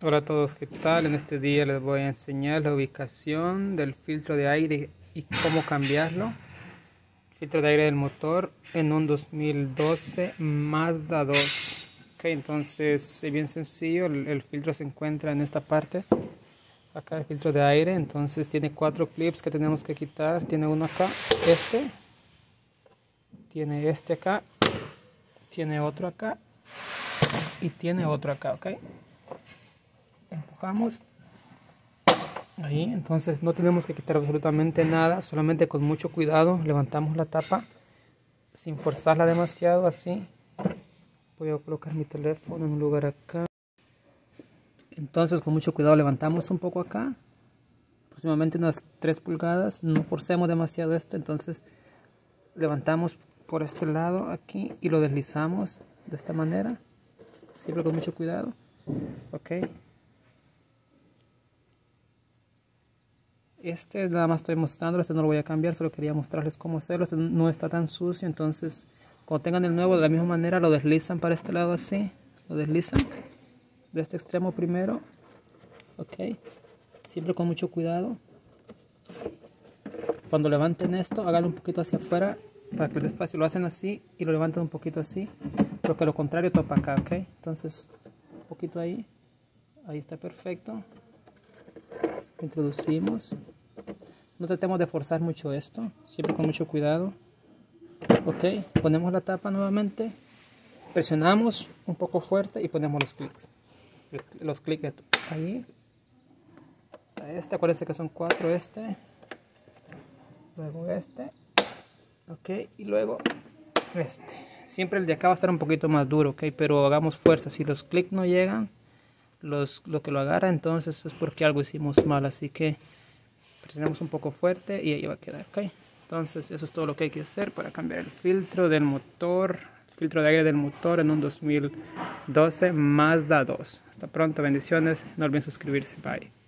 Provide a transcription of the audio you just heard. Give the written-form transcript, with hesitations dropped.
Hola a todos, ¿qué tal? En este día les voy a enseñar la ubicación del filtro de aire y cómo cambiarlo. Filtro de aire del motor en un 2012 Mazda 2. Ok, entonces es bien sencillo, el filtro se encuentra en esta parte. Acá el filtro de aire, entonces tiene 4 clips que tenemos que quitar. Tiene uno acá, tiene este acá, tiene otro acá y tiene otro acá, ok. Empujamos ahí, entonces no tenemos que quitar absolutamente nada, solamente con mucho cuidado levantamos la tapa sin forzarla demasiado. Así voy a colocar mi teléfono en un lugar acá, entonces con mucho cuidado levantamos un poco acá, aproximadamente unas 3 pulgadas, no forcemos demasiado esto, entonces levantamos por este lado aquí y lo deslizamos de esta manera, siempre con mucho cuidado, ok. Nada más estoy mostrando, este no lo voy a cambiar, solo quería mostrarles cómo hacerlo. Este no está tan sucio, entonces cuando tengan el nuevo de la misma manera lo deslizan para este lado así, lo deslizan de este extremo primero, ok, siempre con mucho cuidado. Cuando levanten esto, háganlo un poquito hacia afuera para que el espacio, lo hacen así y lo levantan un poquito así, porque lo contrario topa acá, ok. Entonces un poquito ahí, ahí está perfecto. Introducimos, no tratemos de forzar mucho esto, siempre con mucho cuidado, ok. Ponemos la tapa nuevamente, presionamos un poco fuerte y ponemos los clics ahí. Acuérdense que son 4, luego ok, y luego siempre el de acá va a estar un poquito más duro, ok, pero hagamos fuerza. Si los clics no llegan, lo que lo agarra, entonces es porque algo hicimos mal, así que presionamos un poco fuerte y ahí va a quedar, ok. Entonces eso es todo lo que hay que hacer para cambiar el filtro del motor, el filtro de aire del motor en un 2012 Mazda 2. Hasta pronto, bendiciones, no olviden suscribirse, bye.